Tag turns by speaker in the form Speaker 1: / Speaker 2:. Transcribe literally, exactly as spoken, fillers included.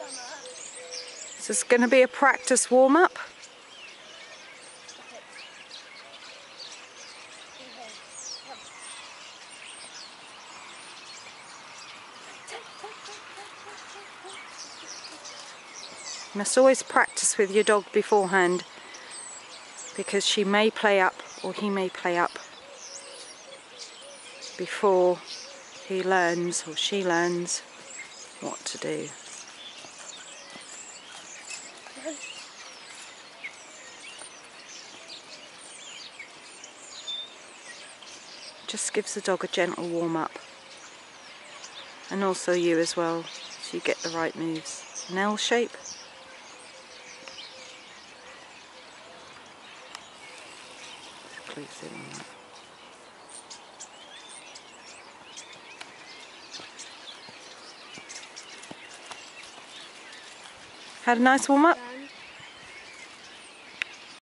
Speaker 1: This is going to be a practice warm-up. You must always practice with your dog beforehand, because she may play up or he may play up before he learns or she learns what to do. Just gives the dog a gentle warm-up, and also you as well, so you get the right moves. An L shape. Close in on that. Had a nice warm-up?